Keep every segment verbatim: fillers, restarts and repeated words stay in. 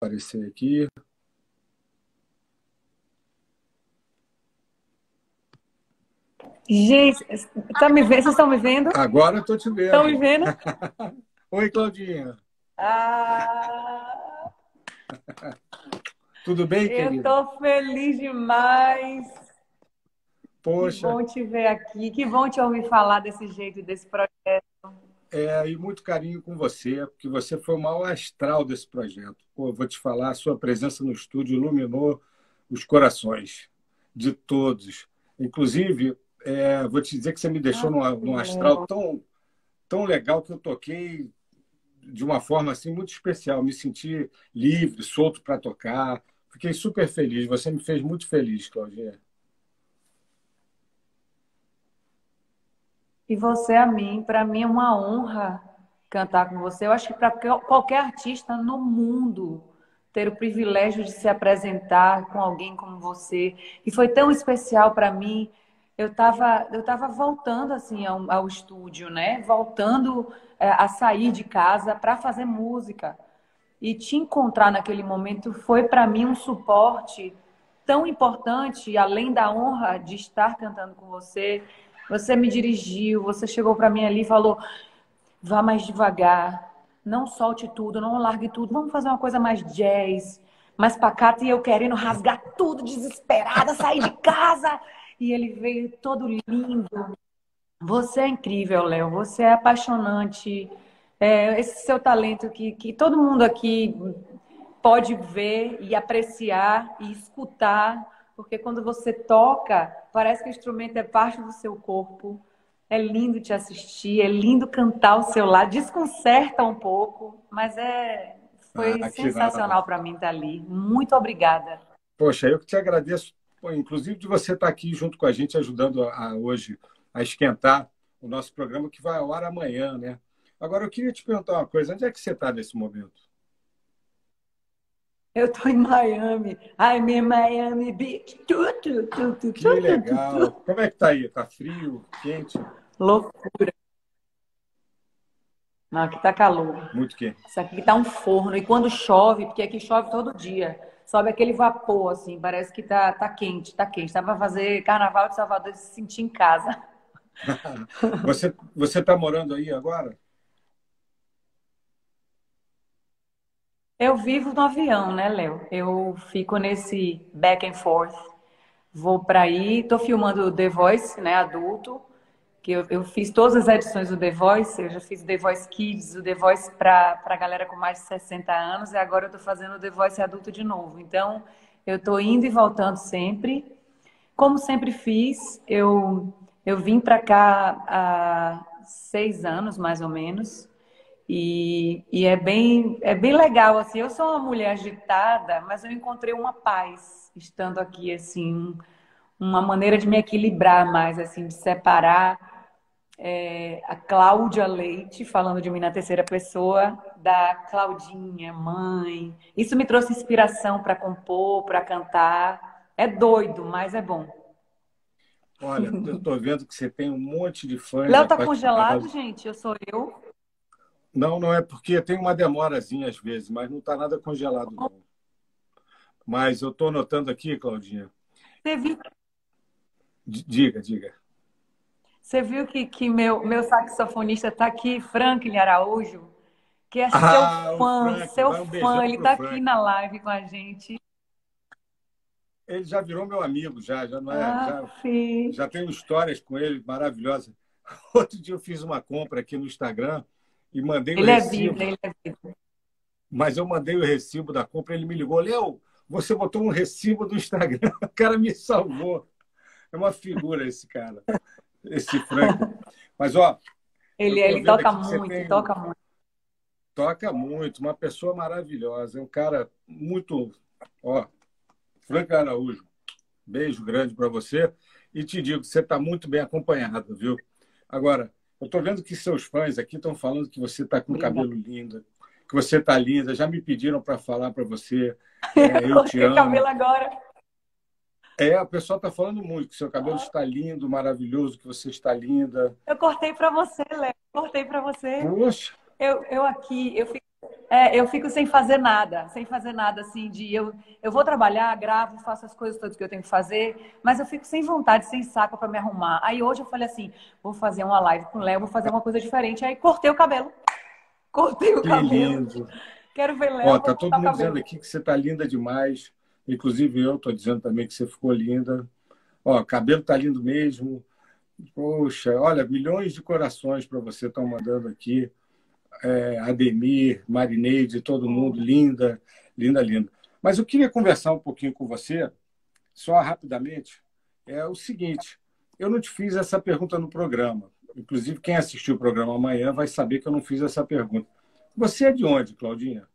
aparecer aqui. Gente, tá me vendo? Vocês estão me vendo? Agora estou te vendo. Estão me vendo? Oi, Claudinha. Ah, Tudo bem, eu querida? estou feliz demais. Que Poxa, bom te ver aqui. Que bom te ouvir falar desse jeito, desse projeto. é, e muito carinho com você, porque você foi o maior astral desse projeto. Pô, vou te falar, a sua presença no estúdio iluminou os corações de todos. Inclusive, é, vou te dizer que você me deixou Ah, num, num astral Léo. tão, tão legal que eu toquei de uma forma assim muito especial. Me senti livre, solto para tocar. Fiquei super feliz. Você me fez muito feliz, Claudinha. E você a mim, para mim é uma honra cantar com você. Eu acho que para qualquer artista no mundo ter o privilégio de se apresentar com alguém como você. E foi tão especial para mim. Eu estava eu tava voltando assim ao, ao estúdio, né? Voltando é, a sair de casa para fazer música. E te encontrar naquele momento foi para mim um suporte tão importante, além da honra de estar cantando com você. Você me dirigiu, você chegou para mim ali e falou: vá mais devagar, não solte tudo, não largue tudo, vamos fazer uma coisa mais jazz, mais pacata. E eu querendo rasgar tudo, desesperada, sair de casa. E ele veio todo lindo. Você é incrível, Léo. Você é apaixonante. É, esse seu talento que, que todo mundo aqui pode ver e apreciar e escutar, porque quando você toca, parece que o instrumento é parte do seu corpo. É lindo te assistir, é lindo cantar ao seu lado, desconcerta um pouco, mas é foi Ah, que nada. sensacional para mim estar ali. Muito obrigada. Poxa, eu que te agradeço, pô, inclusive de você estar aqui junto com a gente, ajudando a, a- hoje a esquentar o nosso programa que vai ao ar amanhã, né? Agora, eu queria te perguntar uma coisa: onde é que você está nesse momento? Eu tô em Miami. I'm in Miami Beach. Tu, tu, tu, tu, Que tu, tu, tu, legal! tu. Como é que tá aí? Tá frio, quente? Loucura. Não, aqui tá calor. Muito quente. Isso aqui tá um forno. E quando chove, porque aqui chove todo dia, sobe aquele vapor, assim, parece que tá, tá quente, tá quente. Dá pra fazer carnaval de Salvador e se sentir em casa. Você você está morando aí agora? Eu vivo no avião, né, Léo? Eu fico nesse back and forth. Vou para aí, tô filmando o The Voice, né, adulto, que eu, eu fiz todas as edições do The Voice, eu já fiz o The Voice Kids, o The Voice para a galera com mais de sessenta anos, e agora eu tô fazendo o The Voice adulto de novo. Então, eu tô indo e voltando sempre. Como sempre fiz, eu, eu vim para cá há seis anos, mais ou menos, e, e é bem, é bem legal, assim. Eu sou uma mulher agitada, mas eu encontrei uma paz estando aqui, assim, uma maneira de me equilibrar mais, assim, de separar é, a Cláudia Leite, falando de mim na terceira pessoa, da Claudinha, mãe. Isso me trouxe inspiração para compor, para cantar. É doido, mas é bom. Olha, eu estou vendo que você tem um monte de fãs Léo tá congelado, apaixonados. gente? Eu sou eu. Não, não é porque tem uma demorazinha às vezes, mas não está nada congelado, não. Mas eu estou notando aqui, Claudinha. Você viu, D- Diga, diga. você viu que, que meu, meu saxofonista está aqui, Franklin Araújo, que é seu Ah, o fã, Frank, seu vai um fã. beijão Ele pro está aqui Frank. na live com a gente. Ele já virou meu amigo, já, já não é, Ah, já, sim. já tenho histórias com ele maravilhosas. Outro dia eu fiz uma compra aqui no Instagram e mandei o Ele é vida, recibo, ele é vida. mas eu mandei o recibo da compra, ele me ligou: Léo, você botou um recibo do Instagram, o cara me salvou. É uma figura esse cara, esse Frank. Mas, ó, eu Ele, estou ele vendo toca aqui que você muito, tem. toca muito. Toca muito, uma pessoa maravilhosa. É um cara muito. Ó, Frank Araújo, beijo grande para você. E te digo que você está muito bem acompanhado, viu? Agora, eu estou vendo que seus fãs aqui estão falando que você está com Obrigada. cabelo lindo, que você está linda. Já me pediram para falar para você, é, Eu eu te cortei o cabelo amo. agora. É, o pessoal está falando muito que seu cabelo está lindo, maravilhoso, que você está linda. Eu cortei para você, Léo. Cortei para você. Poxa, Eu, eu aqui, eu fico É, eu fico sem fazer nada, sem fazer nada assim de eu, eu vou trabalhar, gravo, faço as coisas todas que eu tenho que fazer, mas eu fico sem vontade, sem saco para me arrumar. Aí hoje eu falei assim, vou fazer uma live com o Léo, vou fazer uma coisa diferente. Aí cortei o cabelo, cortei o Que cabelo. lindo. Quero ver Ó, Léo, vou tá todo cortar o mundo dizendo cabelo. aqui que você tá linda demais. Inclusive eu tô dizendo também que você ficou linda. Ó, cabelo tá lindo mesmo. Poxa, olha, milhões de corações para você estão mandando aqui. É, Ademir, Marineide, todo mundo, linda, linda, linda. Mas eu queria conversar um pouquinho com você, só rapidamente. É o seguinte, eu não te fiz essa pergunta no programa. Inclusive, quem assistiu o programa amanhã vai saber que eu não fiz essa pergunta. Você é de onde, Claudinha?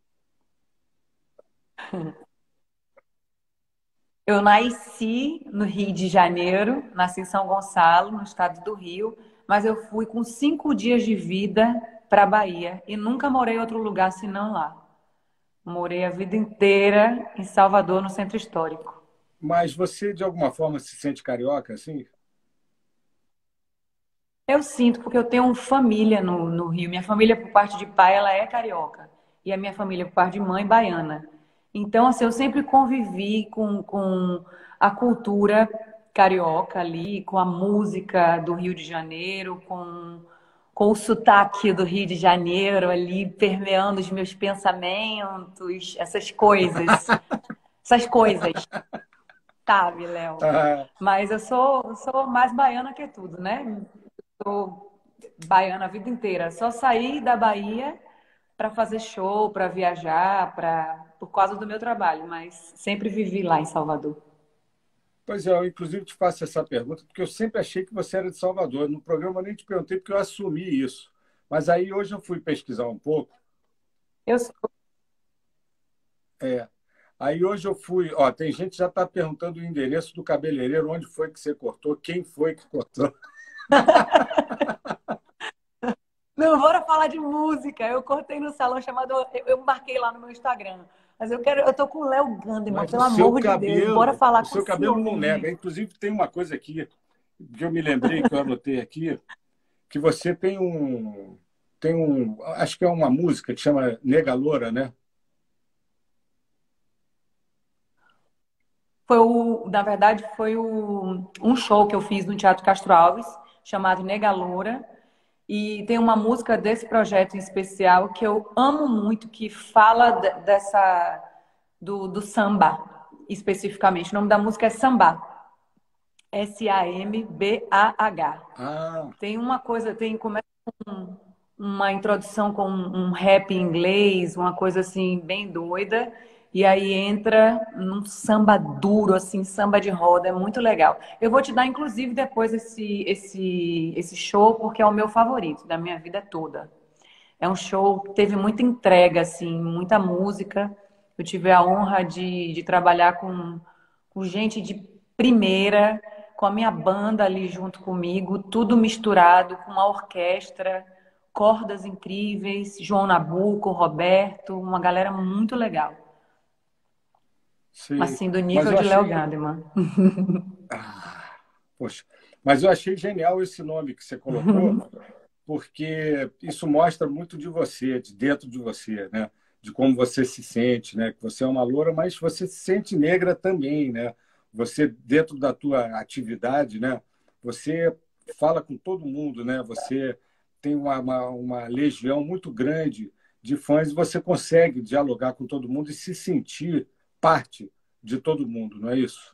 Eu nasci no Rio de Janeiro, nasci em São Gonçalo, no estado do Rio, mas eu fui com cinco dias de vida para Bahia e nunca morei em outro lugar senão lá. Morei a vida inteira em Salvador, no Centro Histórico. Mas você, de alguma forma, se sente carioca, assim? Eu sinto, porque eu tenho família no, no Rio. Minha família, por parte de pai, ela é carioca. E a minha família, por parte de mãe, baiana. Então, assim, eu sempre convivi com, com a cultura carioca ali, com a música do Rio de Janeiro, com, com o sotaque do Rio de Janeiro ali, permeando os meus pensamentos, essas coisas. Essas coisas, sabe, Léo? Ah, Mas eu sou, eu sou mais baiana que tudo, né? Sou baiana a vida inteira. Só saí da Bahia para fazer show, para viajar, para por causa do meu trabalho, mas sempre vivi lá em Salvador. pois é, eu inclusive te faço essa pergunta, porque eu sempre achei que você era de Salvador. No programa eu nem te perguntei, porque eu assumi isso. Mas aí hoje eu fui pesquisar um pouco. Eu sou... É, aí hoje eu fui. Ó, tem gente que já está perguntando o endereço do cabeleireiro, onde foi que você cortou, quem foi que cortou. Não, bora falar de música. Eu cortei no salão chamado. Eu eu marquei lá no meu Instagram. Mas eu quero. Eu tô com o Léo Gandeman, Mas o pelo seu amor de Deus. Bora cabelo, falar o com seu esse cabelo não homem. nega. Inclusive, tem uma coisa aqui que eu me lembrei, que eu anotei aqui, que você tem um. Tem um. Acho que é uma música que chama Nega Loura, né? Foi o, na verdade, foi o, um show que eu fiz no Teatro Castro Alves, chamado Nega Loura. E tem uma música desse projeto em especial que eu amo muito, que fala de- dessa do, do samba, especificamente. O nome da música é Samba. S A M B A H. Ah, Tem uma coisa, tem começa com uma introdução com um rap em inglês, uma coisa assim bem doida, e aí entra num samba duro, assim, samba de roda, é muito legal. Eu vou te dar, inclusive, depois esse, esse, esse show, porque é o meu favorito da minha vida toda. É um show que teve muita entrega, assim, muita música. Eu tive a honra de, de trabalhar com, com gente de primeira, com a minha banda ali junto comigo, tudo misturado, com uma orquestra, cordas incríveis, João Nabuco, Roberto, uma galera muito legal. sei. Assim, do Mas nível eu de Léo achei. Gandeman. Ah, poxa. Mas eu achei genial esse nome que você colocou, porque isso mostra muito de você, de dentro de você, né? De como você se sente, né? Que você é uma loura, mas você se sente negra também, né? Você, dentro da tua atividade, né? Você fala com todo mundo, né? Você tem uma, uma, uma legião muito grande de fãs e você consegue dialogar com todo mundo e se sentir parte de todo mundo, não é isso?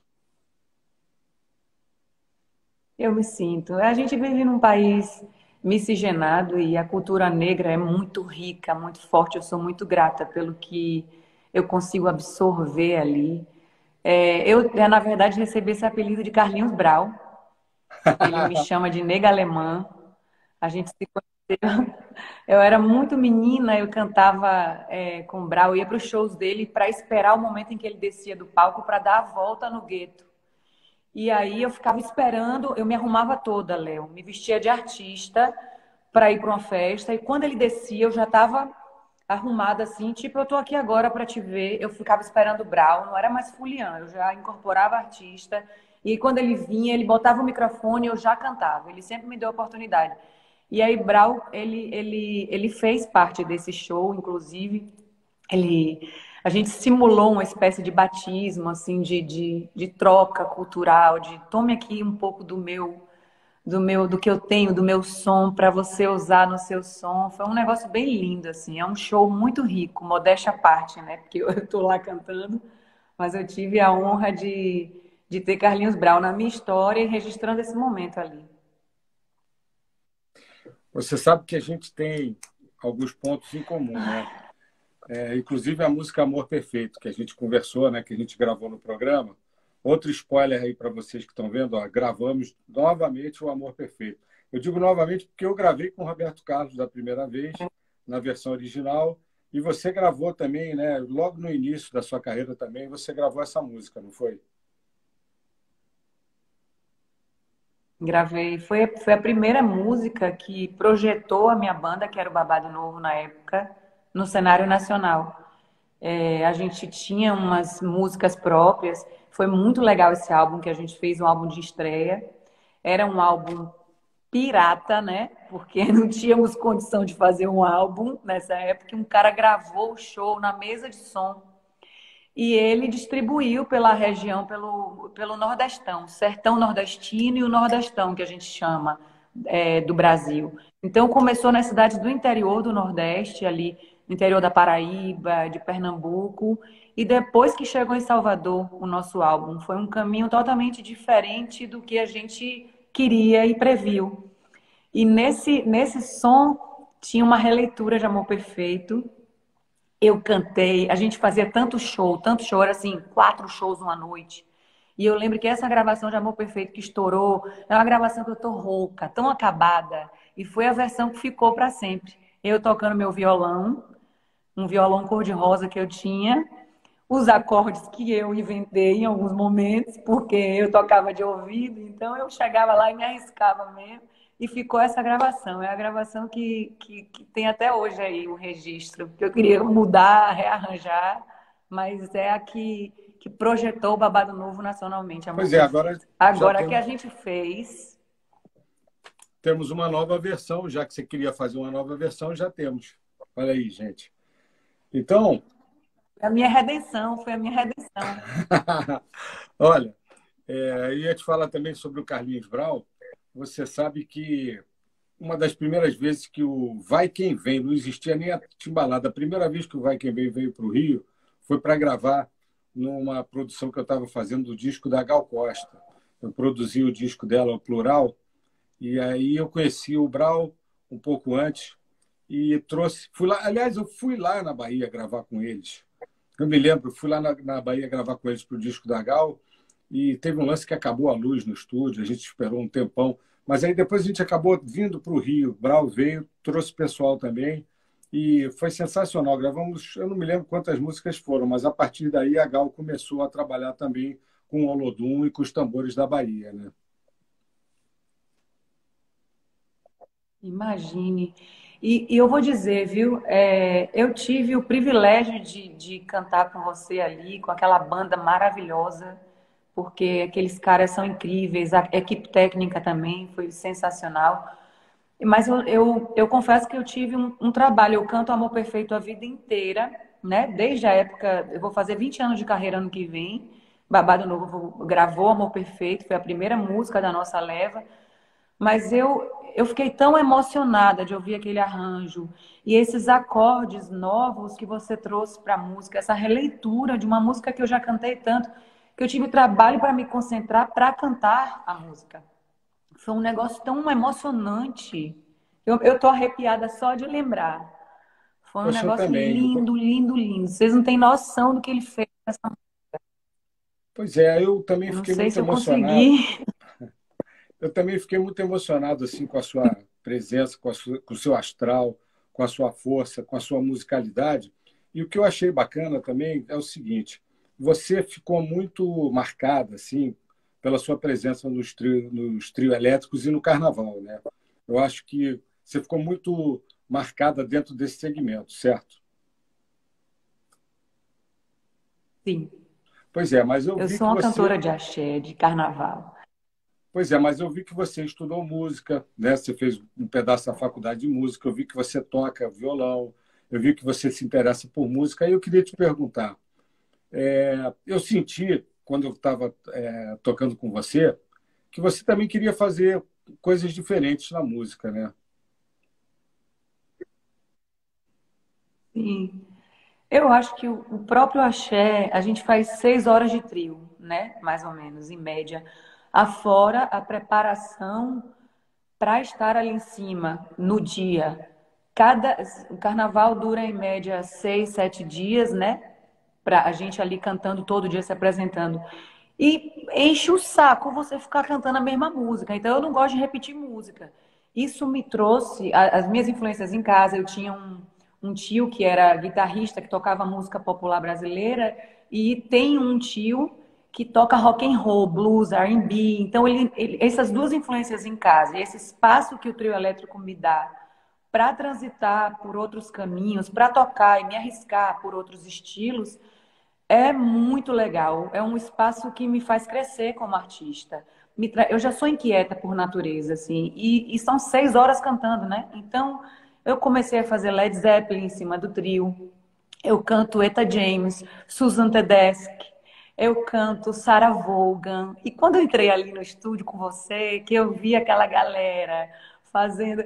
Eu me sinto. A gente vive num país miscigenado e a cultura negra é muito rica, muito forte. Eu sou muito grata pelo que eu consigo absorver ali. É, eu, é, na verdade, recebi esse apelido de Carlinhos Brau. Ele me chama de nega alemã. A gente se conheceu. Eu era muito menina, eu cantava é, com o Brau, eu ia para os shows dele para esperar o momento em que ele descia do palco para dar a volta no gueto. E aí eu ficava esperando, eu me arrumava toda, Léo, me vestia de artista para ir para uma festa. E quando ele descia, eu já estava arrumada assim, tipo, eu tô aqui agora para te ver. Eu ficava esperando o Brau, não era mais Fulian, eu já incorporava artista. E quando ele vinha, ele botava o microfone e eu já cantava. Ele sempre me deu a oportunidade. E aí Brau, ele, ele, ele fez parte desse show, inclusive, ele, a gente simulou uma espécie de batismo, assim, de, de, de troca cultural, de tome aqui um pouco do meu, do meu, do que eu tenho, do meu som, para você usar no seu som. Foi um negócio bem lindo, assim, é um show muito rico, modéstia à parte, né? Porque eu estou lá cantando, mas eu tive a honra de, de ter Carlinhos Brau na minha história e registrando esse momento ali. Você sabe que a gente tem alguns pontos em comum, né? É, inclusive a música Amor Perfeito, que a gente conversou, né? Que a gente gravou no programa. Outro spoiler aí para vocês que estão vendo, ó, gravamos novamente o Amor Perfeito. Eu digo novamente porque eu gravei com o Roberto Carlos da primeira vez, na versão original, e você gravou também, né? Logo no início da sua carreira também, você gravou essa música, não foi? Gravei. Foi, foi a primeira música que projetou a minha banda, que era o Babado Novo na época, no cenário nacional. É, a gente tinha umas músicas próprias. Foi muito legal esse álbum que a gente fez, um álbum de estreia. Era um álbum pirata, né? Porque não tínhamos condição de fazer um álbum nessa época. Um cara gravou o show na mesa de som e ele distribuiu pela região, pelo, pelo Nordestão, Sertão Nordestino e o Nordestão, que a gente chama, é, do Brasil. Então, começou nas cidades do interior do Nordeste, ali no interior da Paraíba, de Pernambuco, e depois que chegou em Salvador, o nosso álbum. Foi um caminho totalmente diferente do que a gente queria e previu. E nesse, nesse som tinha uma releitura de Amor Perfeito. Eu cantei, a gente fazia tanto show, tanto show, era assim, quatro shows uma noite. E eu lembro que essa gravação de Amor Perfeito que estourou, é uma gravação que eu tô rouca, tão acabada. E foi a versão que ficou para sempre. Eu tocando meu violão, um violão cor-de-rosa que eu tinha, os acordes que eu inventei em alguns momentos, porque eu tocava de ouvido, então eu chegava lá e me arriscava mesmo. E ficou essa gravação. É a gravação que, que, que tem até hoje aí o registro. Que eu queria mudar, rearranjar, mas é a que, que projetou o Babado Novo nacionalmente, Amor Pois é, agora Perfeito. já Agora que a temos, gente fez, temos uma nova versão, já que você queria fazer uma nova versão, já temos. Olha aí, gente. Então, a minha redenção, foi a minha redenção. olha, é, ia te falar também sobre o Carlinhos Brau. Você sabe que uma das primeiras vezes que o Vai Quem Vem, não existia nem a timbalada. A primeira vez que o Vai Quem Vem veio para o Rio foi para gravar numa produção que eu estava fazendo do disco da Gal Costa. Eu produzi o disco dela, o Plural, e aí eu conheci o Brau um pouco antes e trouxe. Fui lá, aliás, eu fui lá na Bahia gravar com eles. Eu me lembro, fui lá na, na Bahia gravar com eles para o disco da Gal e teve um lance que acabou a luz no estúdio, a gente esperou um tempão, mas aí depois a gente acabou vindo para o Rio. Brau veio, trouxe pessoal também e foi sensacional. Gravamos, eu não me lembro quantas músicas foram, mas a partir daí a Gal começou a trabalhar também com o Olodum e com os tambores da Bahia, né? Imagine. E, e eu vou dizer, viu? É, eu tive o privilégio de, de cantar com você ali, com aquela banda maravilhosa, porque aqueles caras são incríveis, a equipe técnica também foi sensacional. Mas eu, eu, eu confesso que eu tive um, um trabalho, eu canto Amor Perfeito a vida inteira, né? Desde a época, eu vou fazer vinte anos de carreira ano que vem. Babado Novo gravou Amor Perfeito, foi a primeira música da nossa leva. Mas eu, eu fiquei tão emocionada de ouvir aquele arranjo e esses acordes novos que você trouxe para a música, essa releitura de uma música que eu já cantei tanto, que eu tive trabalho para me concentrar para cantar a música. Foi um negócio tão emocionante. Eu, eu tô arrepiada só de lembrar. Foi um Poxa, eu negócio também. lindo, lindo, lindo. Vocês não têm noção do que ele fez. Pois é, eu também Eu não fiquei sei muito se eu emocionado. consegui. Eu também fiquei muito emocionado assim com a sua presença, com, a sua, com o seu astral, com a sua força, com a sua musicalidade. E o que eu achei bacana também é o seguinte: você ficou muito marcada assim pela sua presença nos trio, nos trio elétricos e no carnaval, né? Eu acho que você ficou muito marcada dentro desse segmento, certo? Sim, Pois é, mas eu eu vi sou que uma você cantora de axé, de carnaval. Pois é, mas eu vi que você estudou música, né? Você fez um pedaço da faculdade de música, eu vi que você toca violão, eu vi que você se interessa por música, e eu queria te perguntar. é, eu senti, quando eu estava é, tocando com você, que você também queria fazer coisas diferentes na música, né? Sim. Eu acho que o o próprio axé, a gente faz seis horas de trio, né? Mais ou menos, em média. Afora a preparação para estar ali em cima no dia. Cada, o carnaval dura em média seis, sete dias, né? Para a gente ali cantando todo dia, se apresentando. E enche o saco você ficar cantando a mesma música. Então eu não gosto de repetir música. Isso me trouxe a- as minhas influências em casa. Eu tinha um, um tio que era guitarrista, que tocava música popular brasileira, e tem um tio que toca rock and roll, blues, R and B. Então ele, ele- essas duas influências em casa, e esse espaço que o trio elétrico me dá para transitar por outros caminhos, para tocar e me arriscar por outros estilos, é muito legal. É um espaço que me faz crescer como artista. Me tra... Eu já sou inquieta por natureza, assim, e, e são seis horas cantando, né? Então, eu comecei a fazer Led Zeppelin em cima do trio. Eu canto Etta James, Susan Tedeschi. Eu canto Sarah Vaughan. E quando eu entrei ali no estúdio com você, que eu vi aquela galera fazendo.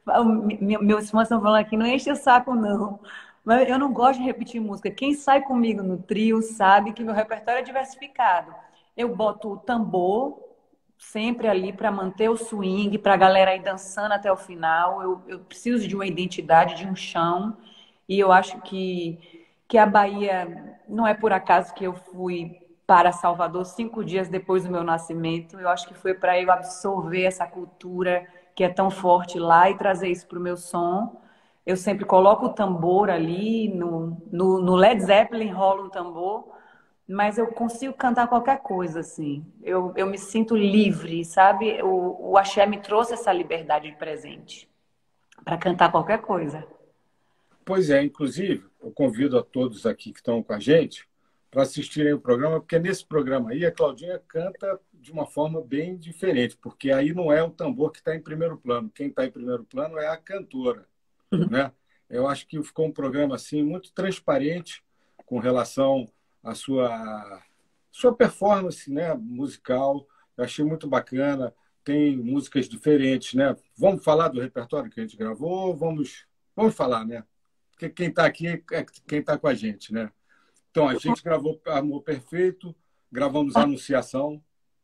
Meus fãs estão falando aqui, não enche o saco, não. Mas eu não gosto de repetir música. Quem sai comigo no trio sabe que meu repertório é diversificado. Eu boto o tambor sempre ali para manter o swing, para a galera ir dançando até o final. Eu, eu preciso de uma identidade, de um chão. E eu acho que, que a Bahia, não é por acaso que eu fui para Salvador cinco dias depois do meu nascimento. Eu acho que foi para eu absorver essa cultura que é tão forte lá e trazer isso para o meu som. Eu sempre coloco o tambor ali, no, no, no Led Zeppelin rola um tambor, mas eu consigo cantar qualquer coisa, assim. Eu, eu me sinto livre, sabe? O, o axé me trouxe essa liberdade de presente para cantar qualquer coisa. Pois é, inclusive, eu convido a todos aqui que estão com a gente para assistirem o programa, porque nesse programa aí a Claudinha canta de uma forma bem diferente, porque aí não é o tambor que está em primeiro plano, quem está em primeiro plano é a cantora, né? Eu acho que ficou um programa assim muito transparente com relação à sua sua performance, né, musical. Eu achei muito bacana. Tem músicas diferentes, né? Vamos falar do repertório que a gente gravou? Vamos, vamos falar, né? Porque quem está aqui é quem está com a gente, né? Então, a gente gravou Amor Perfeito, gravamos Anunciação,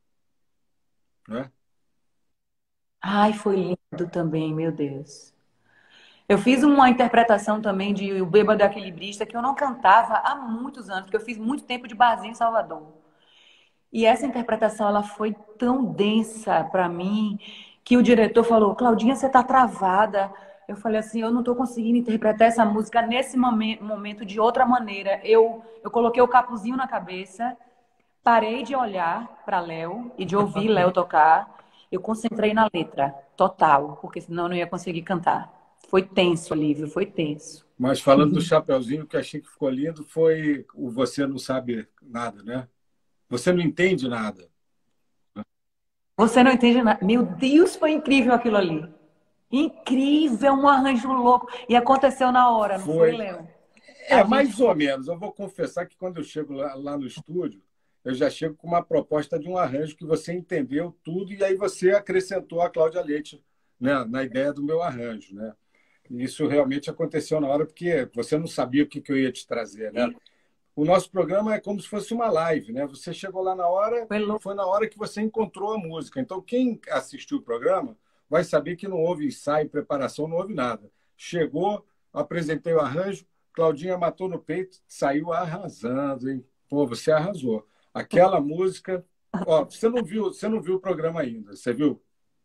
né? Ai, foi lindo também, meu Deus. Eu fiz uma interpretação também de O Bêbado Equilibrista que eu não cantava há muitos anos, porque eu fiz muito tempo de barzinho em Salvador. E essa interpretação ela foi tão densa para mim que o diretor falou: Claudinha, você está travada. Eu falei assim: eu não estou conseguindo interpretar essa música nesse momen- momento de outra maneira. Eu, eu coloquei o capuzinho na cabeça, parei de olhar para Léo e de ouvir Léo tocar. Eu concentrei na letra, total, porque senão eu não ia conseguir cantar. Foi tenso, Olívio, foi tenso. Mas falando do Chapeuzinho, o que achei que ficou lindo foi o Você Não Sabe Nada, né? Você não entende nada. Você não entende nada. Meu Deus, foi incrível aquilo ali. Incrível, um arranjo louco. E aconteceu na hora, não foi, Foi. Léo? É, A gente mais ou foi. menos. Eu vou confessar que quando eu chego lá, lá no estúdio, eu já chego com uma proposta de um arranjo que você entendeu tudo e aí você acrescentou a Cláudia Leite, né, na ideia do meu arranjo, né? E isso realmente aconteceu na hora porque você não sabia o que, que eu ia te trazer, né? O nosso programa é como se fosse uma live, né? Você chegou lá na hora Foi e louco. foi na hora que você encontrou a música. Então, quem assistiu o programa vai saber que não houve ensaio, preparação, não houve nada. Chegou, apresentei o arranjo, Claudinha matou no peito, saiu arrasando, hein? Pô, você arrasou. Aquela música, ó, você não viu, você não viu o programa ainda, você viu?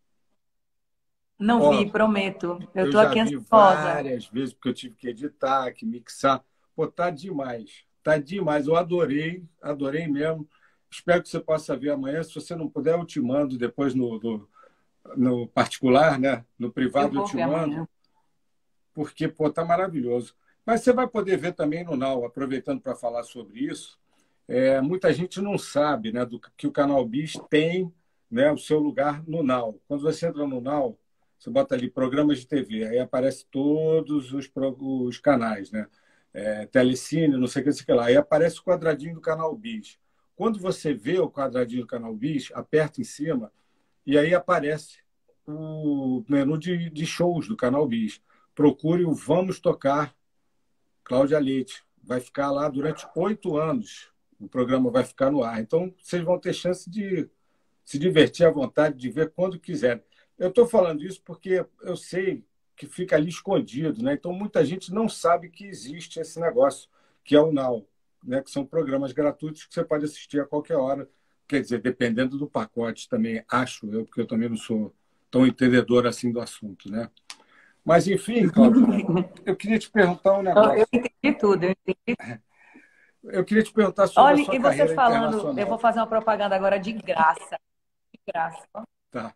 Não Ó, vi, prometo. Eu eu tô já aqui vi ansiosa. várias vezes, porque eu tive que editar, que mixar. Pô, tá demais. Tá demais. Eu adorei, adorei mesmo. Espero que você possa ver amanhã. Se você não puder, eu te mando depois no, no, no particular, né? No Eu privado eu vou te ver mando, amanhã. porque, pô, tá maravilhoso. Mas você vai poder ver também no Now, aproveitando para falar sobre isso. É, muita gente não sabe, né, do que o Canal Bis tem né, o seu lugar no Now. Quando você entra no Now, você bota ali programas de T V, aí aparece todos os, pro- os canais, né? É, Telecine, não sei o que, não sei o que lá. Aí aparece o quadradinho do canal Bis. Quando você vê o quadradinho do canal Bis, aperta em cima e aí aparece o menu de, de shows do canal Bis. Procure o Vamos Tocar, Cláudia Leite. Vai ficar lá durante oito anos. O programa vai ficar no ar. Então, vocês vão ter chance de se divertir à vontade, de ver quando quiserem. Eu estou falando isso porque eu sei que fica ali escondido, né? Então, muita gente não sabe que existe esse negócio, que é o Now, né? Que são programas gratuitos que você pode assistir a qualquer hora. Quer dizer, dependendo do pacote também, acho eu, porque eu também não sou tão entendedor assim do assunto, né? Mas, enfim, Cláudia, eu queria te perguntar um Eu, eu negócio. entendi tudo, eu entendi. Eu queria te perguntar sobre a Olha, sua e você carreira falando, eu vou internacional. fazer uma propaganda agora de graça, de graça. Tá.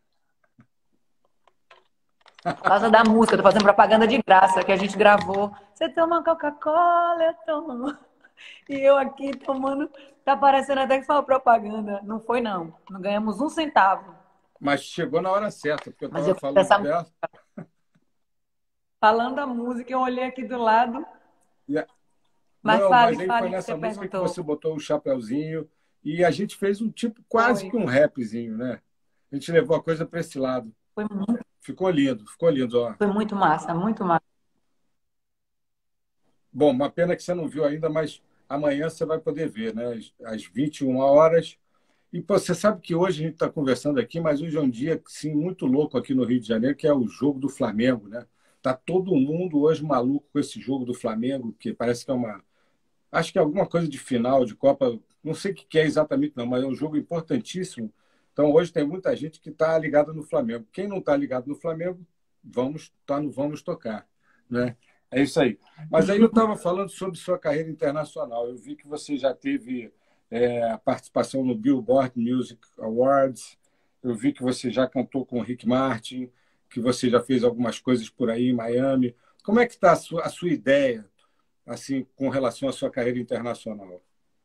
Por causa da música, eu tô fazendo propaganda de graça que a gente gravou. Você toma Coca-Cola, eu tomo. E eu aqui tomando. Tá parecendo até que foi uma propaganda. Não foi, não. Não ganhamos um centavo. Mas chegou na hora certa, porque eu Mas estava eu fiz falando essa... dela. falando a música, eu olhei aqui do lado. E a- Mas Não, mas fale, aí foi fale que você nessa música que perguntou. você botou o chapeuzinho e a gente fez um tipo quase Foi. que um rapzinho, né? A gente levou a coisa para esse lado. Foi muito, Ficou lindo, ficou lindo, ó. foi muito massa, muito massa. Bom, uma pena que você não viu ainda, mas amanhã você vai poder ver, né? Às às vinte e uma horas. E pô, você sabe que hoje a gente está conversando aqui, mas hoje é um dia, sim, muito louco aqui no Rio de Janeiro, que é o jogo do Flamengo, né? Tá todo mundo hoje maluco com esse jogo do Flamengo, que parece que é uma. Acho que é alguma coisa de final de Copa, não sei o que que é exatamente, não, mas é um jogo importantíssimo. Então, hoje tem muita gente que está ligada no Flamengo. Quem não está ligado no Flamengo, vamos, tá no Vamos Tocar, né? É isso aí. Mas aí eu estava falando sobre sua carreira internacional. Eu vi que você já teve é, a participação no Billboard Music Awards. Eu vi que você já cantou com o Rick Martin, que você já fez algumas coisas por aí em Miami. Como é que está a sua, a sua ideia, assim, com relação à sua carreira internacional?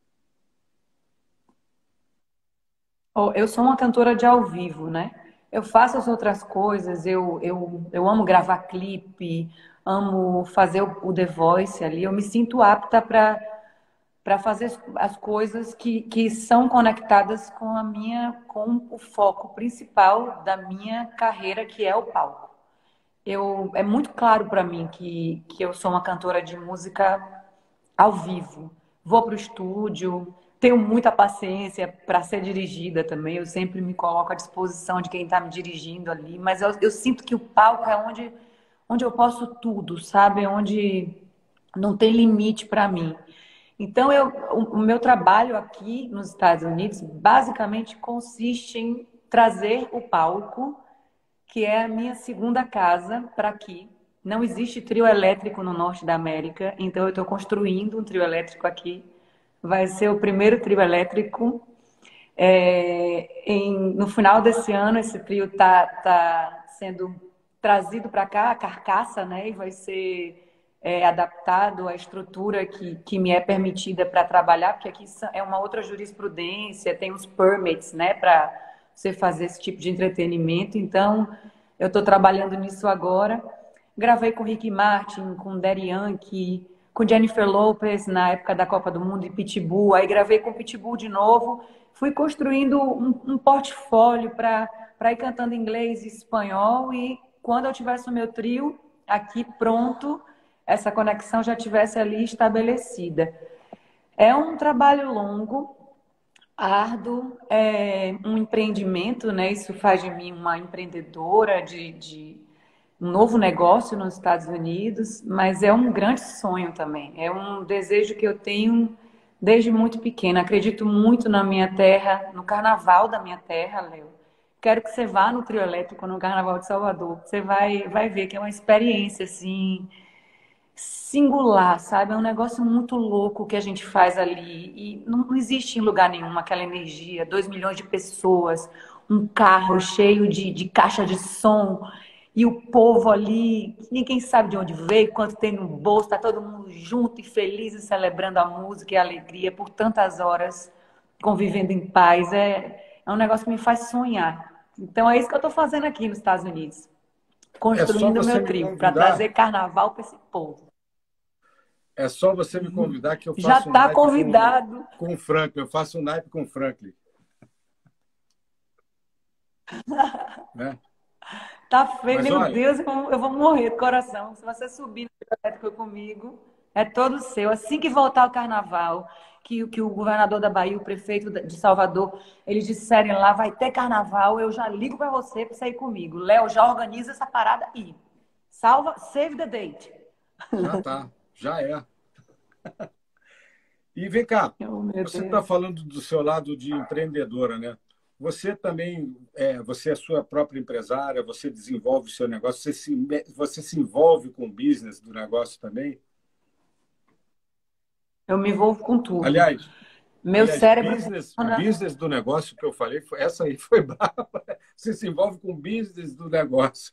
Oh, eu sou uma cantora de ao vivo, né? Eu faço as outras coisas, eu, eu, eu amo gravar clipe, amo fazer o, o The Voice ali. Eu me sinto apta para para fazer as as coisas que, que são conectadas com a minha, com o foco principal da minha carreira, que é o palco. Eu, é muito claro para mim que, que eu sou uma cantora de música ao vivo. Vou para o estúdio, tenho muita paciência para ser dirigida também. Eu sempre me coloco à disposição de quem está me dirigindo ali, mas eu, eu sinto que o palco é onde, onde eu posso tudo, sabe? Onde não tem limite para mim. Então, eu, o, o meu trabalho aqui nos Estados Unidos basicamente consiste em trazer o palco, que é a minha segunda casa, para aqui. Não existe trio elétrico no norte da América, então eu estou construindo um trio elétrico aqui. Vai ser o primeiro trio elétrico. É, em- no final desse ano, esse trio está tá sendo trazido para cá, a carcaça, né? E vai ser é, adaptado à estrutura que, que me é permitida para trabalhar, porque aqui é uma outra jurisprudência, tem uns permits, né, para você fazer esse tipo de entretenimento. Então, eu estou trabalhando nisso agora. Gravei com Ricky Martin, com Daddy Yankee, com Jennifer Lopez na época da Copa do Mundo e Pitbull. Aí gravei com Pitbull de novo. Fui construindo um, um portfólio para para ir cantando inglês e espanhol. E quando eu tivesse o meu trio aqui pronto, essa conexão já tivesse ali estabelecida. É um trabalho longo, árduo, é um empreendimento, né? Isso faz de mim uma empreendedora de, de um novo negócio nos Estados Unidos, mas é um grande sonho também. É um desejo que eu tenho desde muito pequena. Acredito muito na minha terra, no carnaval da minha terra, Léo. Quero que você vá no trio elétrico no Carnaval de Salvador. Você vai, vai ver que é uma experiência assim singular, sabe? É um negócio muito louco que a gente faz ali. E não, não existe em lugar nenhum aquela energia. Dois milhões de pessoas, um carro cheio de, de caixa de som, e o povo ali, ninguém sabe de onde veio, quanto tem no bolso, tá todo mundo junto e feliz e celebrando a música e a alegria por tantas horas, convivendo em paz. É, é É um negócio que me faz sonhar. Então é isso que eu estou fazendo aqui nos Estados Unidos. É só Construindo o você meu me trio para convidar, trazer carnaval para esse povo. é só você me convidar que eu Já faço um está naipe com, convidado. com o Franklin. Eu faço um naipe com o Franklin. Né? Tá feio, Mas meu olha, Deus, eu vou eu vou morrer do coração. Se você subir no projeto comigo, é todo seu. Assim que voltar o carnaval, que, que o governador da Bahia, o prefeito de Salvador, eles disserem lá, vai ter carnaval, eu já ligo para você para sair comigo. Léo, já organiza essa parada aí. Salva, save the date. já tá, já é. E vem cá, Oh, meu você está Deus. falando do seu lado de empreendedora, né? Você também, é, você é sua própria empresária, você desenvolve o seu negócio, você se, você se envolve com o business do negócio também? Eu me envolvo com tudo. Aliás, Meu aliás, cérebro business, funciona. business do negócio que eu falei, foi- essa aí foi brava. Você se envolve com o business do negócio.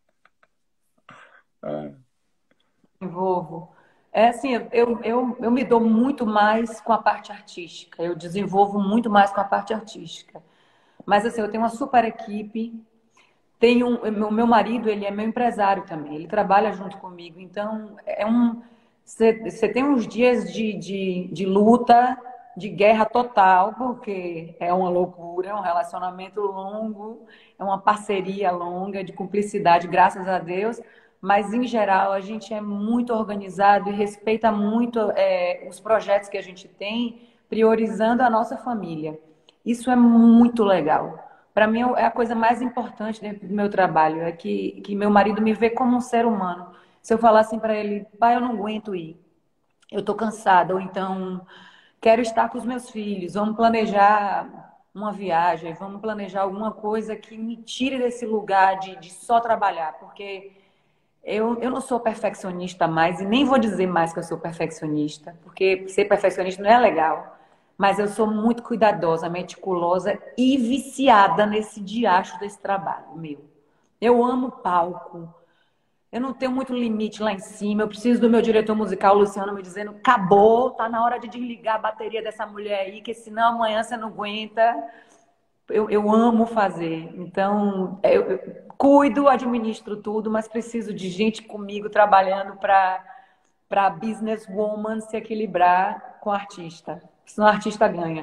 Ah, Envolvo. É assim, eu, eu, eu me dou muito mais com a parte artística. Eu desenvolvo muito mais com a parte artística. Mas assim, eu tenho uma super equipe. Tenho um, o meu marido, ele é meu empresário também. Ele trabalha junto comigo. Então, é um você, você tem uns dias de, de, de luta, de guerra total, porque é uma loucura, é um relacionamento longo, é uma parceria longa, de cumplicidade, graças a Deus. Mas, em geral, a gente é muito organizado e respeita muito é, os projetos que a gente tem, priorizando a nossa família. Isso é muito legal. Para mim, é a coisa mais importante dentro do meu trabalho, é que, que meu marido me vê como um ser humano. Se eu falar assim para ele, pai, eu não aguento ir, eu estou cansada, ou então quero estar com os meus filhos, vamos planejar uma viagem, vamos planejar alguma coisa que me tire desse lugar de, de só trabalhar, porque eu, eu não sou perfeccionista mais, e nem vou dizer mais que eu sou perfeccionista, porque ser perfeccionista não é legal. Mas eu sou muito cuidadosa, meticulosa e viciada nesse diacho desse trabalho meu. Eu amo palco. Eu não tenho muito limite lá em cima. Eu preciso do meu diretor musical, Luciano, me dizendo: acabou, tá na hora de desligar a bateria dessa mulher aí, que senão amanhã você não aguenta. Eu, eu amo fazer. Então, eu, eu cuido, administro tudo, mas preciso de gente comigo trabalhando para para businesswoman se equilibrar com artista. Senão o artista ganha.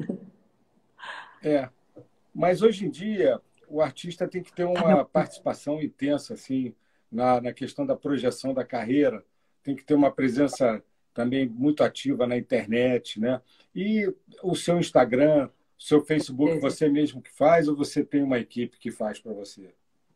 é, mas hoje em dia o artista tem que ter uma participação intensa assim na, na questão da projeção da carreira, tem que ter uma presença também muito ativa na internet, né? E o seu Instagram, o seu Facebook, você mesmo que faz ou você tem uma equipe que faz para você?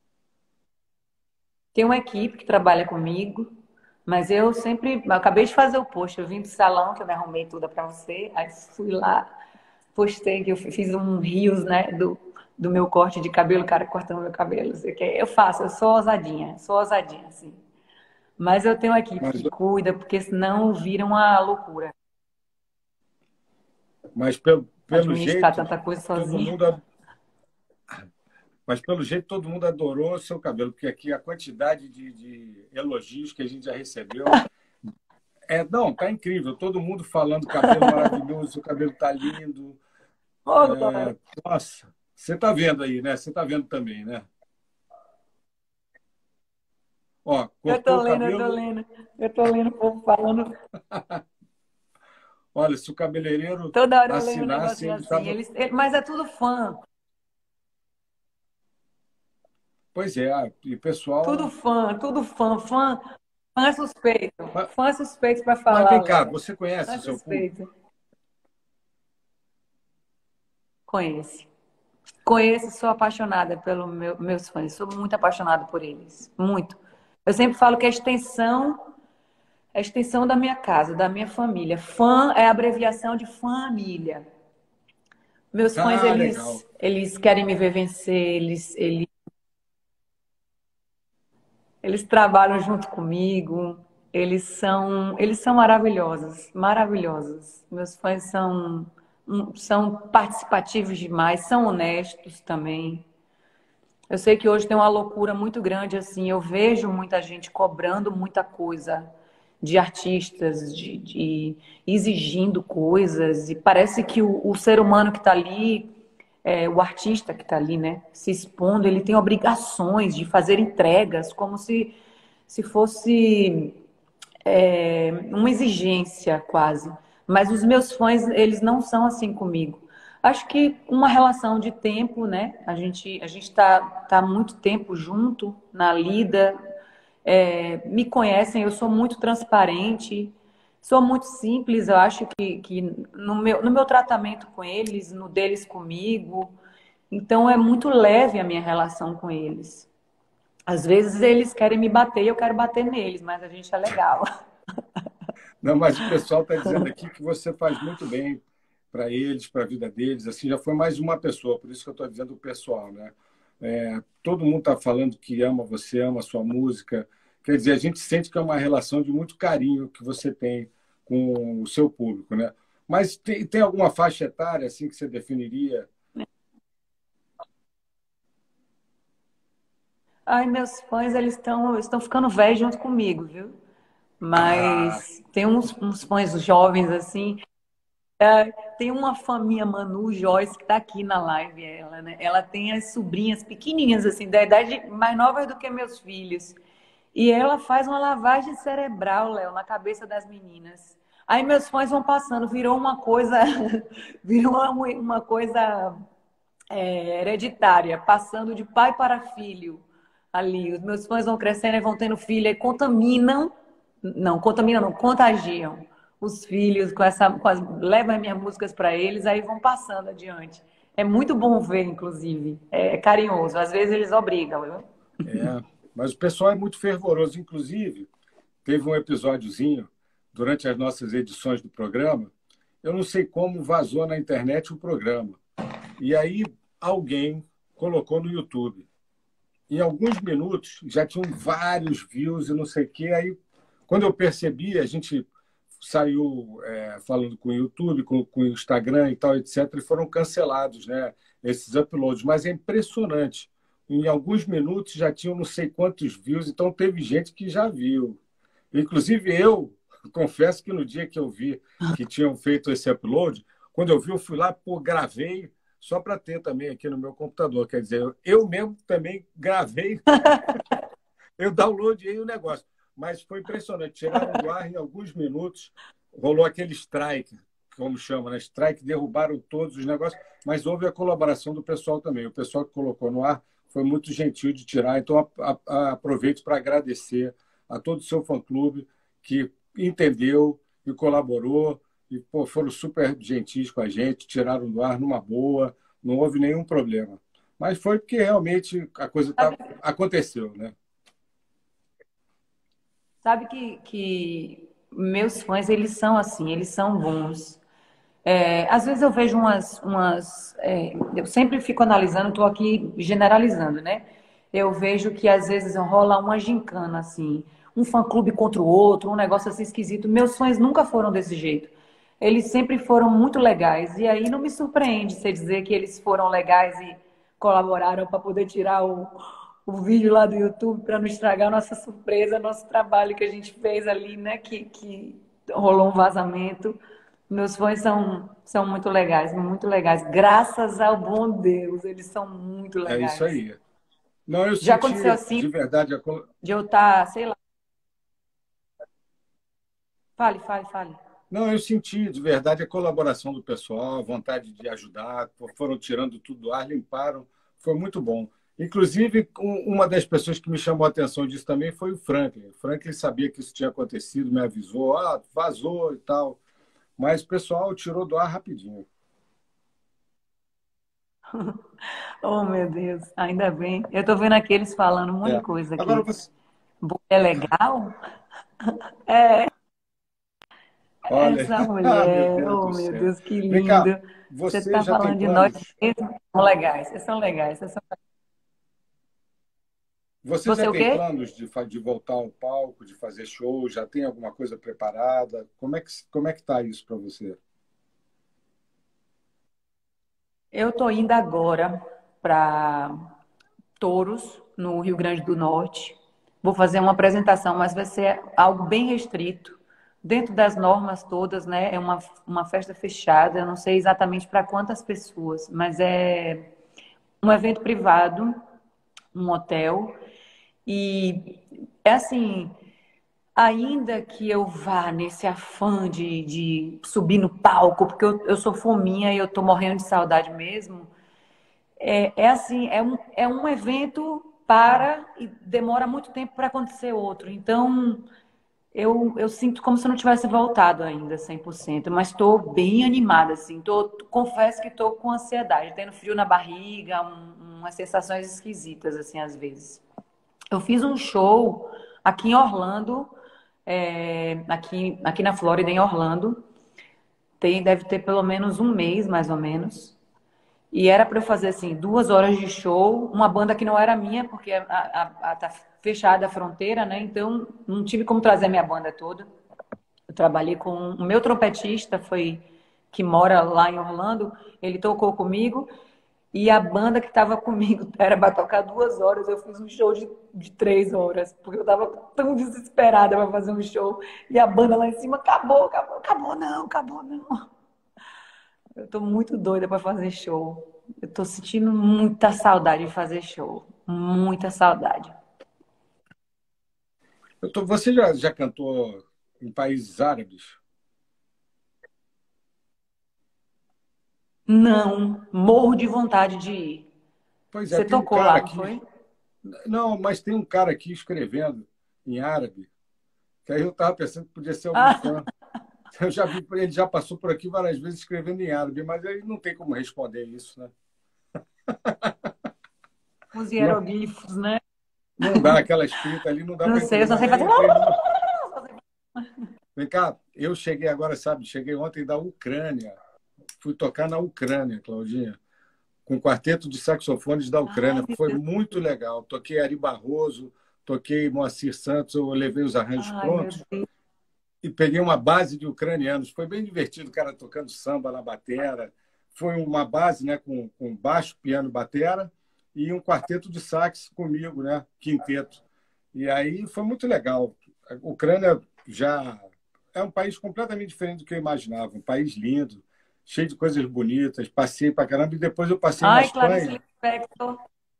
Tem uma equipe que trabalha comigo, mas eu sempre. Eu acabei de fazer o post, eu vim do salão, que eu me arrumei tudo para você, aí fui lá, postei que eu fiz um rios, né, do, do meu corte de cabelo, o cara cortando meu cabelo. Sei que eu faço, eu sou ousadinha, sou ousadinha, assim. Mas eu tenho uma equipe Mas, que cuida, porque senão vira uma loucura mas pelo, pelo administrar jeito, tanta coisa todo sozinha. mundo, mas pelo jeito todo mundo adorou o seu cabelo, porque aqui a quantidade de, de elogios que a gente já recebeu é, não, tá incrível. Todo mundo falando cabelo maravilhoso, o cabelo tá lindo. Ô, Glória, É, nossa, você tá vendo aí, né? Você tá vendo também, né? Ó, eu cortou tô o lendo, eu tô cabelo. lendo, eu tô lendo o povo falando. Olha, se o cabeleireiro Toda hora eu leio um assinasse, negocinho ele assim. tava. Eles, ele- mas é tudo fã. Pois é, e o Tudo pessoal. fã, tudo fã. Fã, fã é suspeito. Mas, Fã é suspeito para mas falar, vem cá, Léo. você Fã conhece é o seu público? suspeito. Conheço. Conheço, sou apaixonada pelos meu, meus fãs. Sou muito apaixonada por eles. Muito. Eu sempre falo que é a extensão, é a extensão da minha casa, da minha família. Fã é a abreviação de família. Meus fãs, Ah, eles, legal. eles querem me ver vencer, eles, eles Eles trabalham junto comigo. Eles são, eles são maravilhosos, maravilhosos. Meus fãs são, um, são participativos demais, são honestos também. Eu sei que hoje tem uma loucura muito grande assim. Eu vejo muita gente cobrando muita coisa de artistas, de, de exigindo coisas, e parece que o, o ser humano que está ali é, o artista que está ali, né, se expondo, ele tem obrigações de fazer entregas, como se, se fosse é, uma exigência quase. Mas os meus fãs, eles não são assim comigo. Acho que uma relação de tempo, né? A gente a gente está tá há muito tempo junto na lida, é, me conhecem, eu sou muito transparente, sou muito simples, eu acho que, que no meu, no meu tratamento com eles, no deles comigo, então é muito leve a minha relação com eles. Às vezes eles querem me bater e eu quero bater neles, mas a gente é legal. Não, mas o pessoal está dizendo aqui que você faz muito bem para eles, para a vida deles. Assim, já foi mais de uma pessoa, por isso que eu estou dizendo o pessoal, né? É, todo mundo está falando que ama você, ama a sua música. Quer dizer, a gente sente que é uma relação de muito carinho que você tem com o seu público, né? Mas tem, tem alguma faixa etária assim que você definiria? Ai, meus fãs, eles estão estão ficando velhos junto comigo, viu? Ah, Mas tem uns, uns fãs jovens, assim. Tem uma família Manu Joyce que tá aqui na live, ela, né? Ela tem as sobrinhas pequenininhas, assim, da idade mais nova do que meus filhos. E ela faz uma lavagem cerebral, Léo, na cabeça das meninas. Aí meus fãs vão passando, virou uma coisa, virou uma, uma coisa é, hereditária, passando de pai para filho ali. Os meus fãs vão crescendo e vão tendo filho e contaminam, não, contaminam, não, contagiam os filhos com essa, com as, levam as minhas músicas para eles, aí vão passando adiante. É muito bom ver, inclusive. É carinhoso. Às vezes eles obrigam, viu? é. Mas o pessoal é muito fervoroso. Inclusive, teve um episódiozinho durante as nossas edições do programa. Eu não sei como vazou na internet o programa. E aí alguém colocou no YouTube. Em alguns minutos já tinham vários views e não sei o quê. Aí, quando eu percebi, a gente saiu é, falando com o YouTube, com, com o Instagram e tal, etcétera, e foram cancelados, né, esses uploads. Mas é impressionante. Em alguns minutos já tinham não sei quantos views, então teve gente que já viu. Inclusive eu, confesso que no dia que eu vi que tinham feito esse upload, quando eu vi, eu fui lá, pô, gravei só para ter também aqui no meu computador. Quer dizer, eu, eu mesmo também gravei, eu downloadei o negócio. Mas foi impressionante. Tiraram do ar em alguns minutos, rolou aquele strike, como chama, né? Strike, derrubaram todos os negócios, mas houve a colaboração do pessoal também. O pessoal que colocou no ar foi muito gentil de tirar. Então, a, a, aproveito para agradecer a todo o seu fã-clube que entendeu e colaborou e pô, foram super gentis com a gente, tiraram do ar numa boa, não houve nenhum problema. Mas foi porque realmente a coisa tá, aconteceu, né? Sabe que, que meus fãs, eles são assim, eles são bons. É, às vezes eu vejo umas, umas é, eu sempre fico analisando, estou aqui generalizando, né? Eu vejo que às vezes rola uma gincana, assim, um fã-clube contra o outro, um negócio assim esquisito. Meus fãs nunca foram desse jeito. Eles sempre foram muito legais. E aí não me surpreende você dizer que eles foram legais e colaboraram para poder tirar o, o vídeo lá do YouTube para não estragar a nossa surpresa, nosso trabalho que a gente fez ali, né? Que, que rolou um vazamento. Meus fãs são, são muito legais, muito legais. Graças ao bom Deus, eles são muito É isso legais. aí. Não, eu Já senti aconteceu assim de verdade a, col- de eu estar, sei lá. Fale, fale, fale. não, eu senti de verdade a colaboração do pessoal, a vontade de ajudar, foram tirando tudo do ar, limparam, foi muito bom. Inclusive, um- uma das pessoas que me chamou a atenção disso também foi o Franklin. O Franklin sabia que isso tinha acontecido, me avisou, ah, vazou e tal. Mas o pessoal tirou do ar rapidinho. Oh, meu Deus, ainda bem. Eu tô vendo aqueles falando um monte de É. coisa Agora aqui. você, É legal? É, olha, essa ah, meu mulher. Deus Oh, do meu céu. Deus, que Vem lindo. cá, Você você tá já tem falando de nós planos? mesmos? São legais, vocês são legais. Vocês são... Você já Você o tem quê? planos de, fa- de voltar ao palco, de fazer show? Já tem alguma coisa preparada? Como é que como é que tá isso para você? Eu tô indo agora para Touros, no Rio Grande do Norte. Vou fazer uma apresentação, mas vai ser algo bem restrito. dentro das normas todas, né? É uma, uma festa fechada, eu não sei exatamente para quantas pessoas, mas é um evento privado, um hotel. E é assim, ainda que eu vá nesse afã de, de subir no palco, porque eu, eu sou fominha e eu tô morrendo de saudade mesmo, é, é assim, é um, é um evento para e demora muito tempo para acontecer outro. Então, eu, eu sinto como se eu não tivesse voltado ainda cem por cento, mas estou bem animada, assim. Tô, confesso que estou com ansiedade, tendo frio na barriga, um- umas sensações esquisitas, assim, às vezes. Eu fiz um show aqui em Orlando, é, aqui, aqui na Flórida, em Orlando. Tem, deve ter pelo menos um mês, mais ou menos. E era para eu fazer assim duas horas de show, uma banda que não era minha, porque a, a, a- tá fechada a fronteira, né? Então não tive como trazer minha banda toda. Eu trabalhei com o meu trompetista, foi que mora lá em Orlando, ele tocou comigo e a banda que estava comigo era para tocar duas horas. Eu fiz um show de, de três horas, porque eu estava tão desesperada para fazer um show e a banda lá em cima acabou, acabou, acabou não, acabou não. Eu tô muito doida para fazer show. Eu tô sentindo muita saudade de fazer show. Muita saudade. Eu tô, você já, já cantou em países árabes? Não, morro de vontade de ir. Pois é, Você tem um tocou cara lá, não aqui. foi? Não, mas tem um cara aqui escrevendo em árabe, que aí eu estava pensando que podia ser algum Ah, fã. Eu já vi, ele já passou por aqui várias vezes escrevendo em árabe, mas aí não tem como responder isso, né? os Não, hieroglifos, né? não dá aquela escrita ali, não dá Não para sei, entender, eu só mas sei aí fazer. entrei numa. Vem cá, eu cheguei agora, sabe? Cheguei ontem da Ucrânia. Fui tocar na Ucrânia, Claudinha, com o quarteto de saxofones da Ai, Ucrânia. meu Foi Deus. muito legal. Toquei Ari Barroso, toquei Moacir Santos, eu levei os arranjos Ai, meu prontos Deus. e peguei uma base de ucranianos. Foi bem divertido, o cara tocando samba na batera. Foi uma base, né, com, com baixo, piano, batera e um quarteto de sax comigo, né, quinteto. E aí foi muito legal. A Ucrânia já é um país completamente diferente do que eu imaginava. Um país lindo, cheio de coisas bonitas. Passei para caramba e depois eu passei na Ai, Clarice Espanha. Lispector,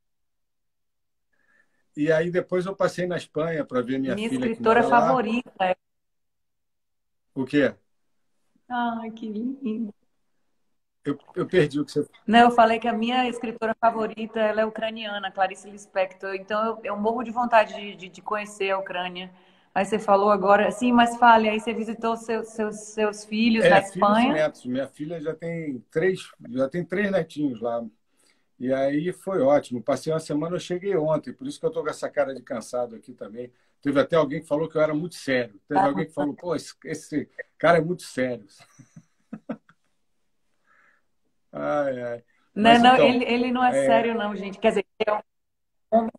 E aí depois eu passei na Espanha para ver minha minha filha que escritora mora lá. favorita. O quê? Ai, que lindo. Eu, eu perdi o que você. Não, eu falei que a minha escritora favorita, ela é ucraniana, Clarice Lispector. Então eu, eu morro de vontade de, de, de conhecer a Ucrânia. Aí você falou agora, sim, mas fale, aí você visitou seus, seus, seus filhos na É, filhos e Espanha. netos. Minha filha já tem três, já tem três netinhos lá. E aí foi ótimo. Passei uma semana, eu cheguei ontem, por isso que eu estou com essa cara de cansado aqui também. Teve até alguém que falou que eu era muito sério. Teve alguém que falou, pô, esse, esse cara é muito sério. Ai, ai. Não, Mas não, então, ele, ele não é é, sério, não, gente. Quer dizer, ele é um homem.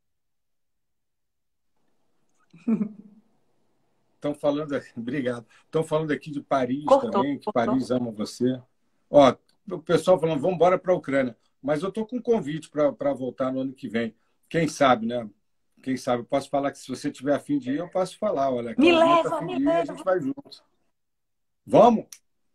estão falando, obrigado. Estão falando aqui de Paris Cortou, também, que cortou. Paris ama você. Ó, o pessoal falando, vamos embora para a Ucrânia. Mas eu estou com um convite para voltar no ano que vem. Quem sabe, né? Quem sabe, eu posso falar que se você tiver afim de ir, eu posso falar. Olha, a Me Claudinha está leva, afim me de ir, a gente leva. vai junto. Vamos?